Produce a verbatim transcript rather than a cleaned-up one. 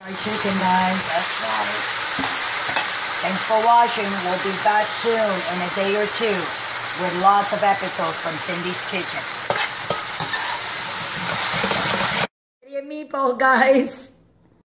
Fried chicken, guys. That's right. Thanks for watching. We'll be back soon in a day or two with lots of episodes from Cindy's Kitchen. Meatball, guys.